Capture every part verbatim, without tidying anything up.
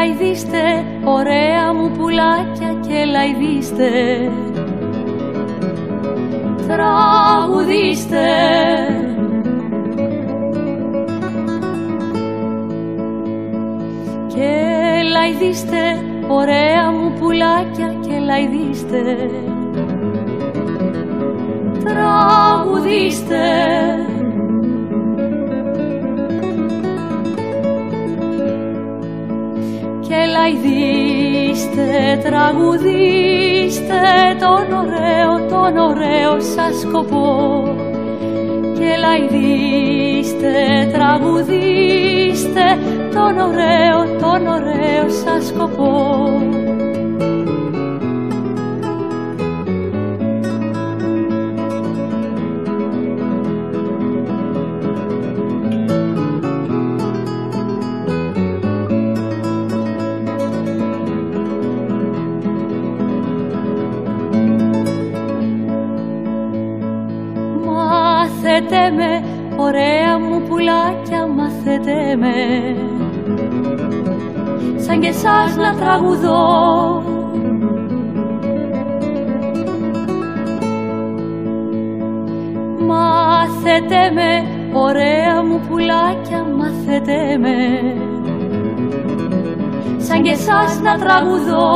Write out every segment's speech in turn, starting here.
λαϊδίστε, ωραία μου πουλάκια, και λαϊδίστε. Τραγουδίστε. Και λαϊδίστε, ωραία μου πουλάκια, και λαϊδίστε. Τραγουδίστε. Και λαϊδίστε, τραγουδίστε τον ωραίο, τον ωραίο σας σκοπό. Και λαϊδίστε, τραγουδίστε τον ωραίο, τον ωραίο σας σκοπό. Μάθετε με, ωραία μου πουλάκια, μάθετε με, σαν και εσάς να τραγουδώ. Μάθετε με, ωραία μου πουλάκια, μάθετε με, σαν και εσάς να τραγουδώ.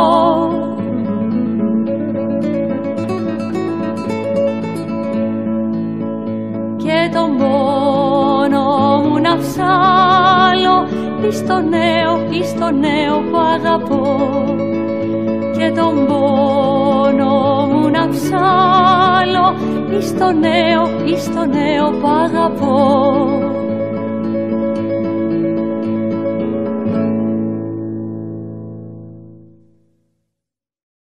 Και τον πόνο μου να ψάλω εις το νέο, εις το νέο που αγαπώ. Και τον πόνο μου να ψάλω εις το νέο, εις το νέο που αγαπώ.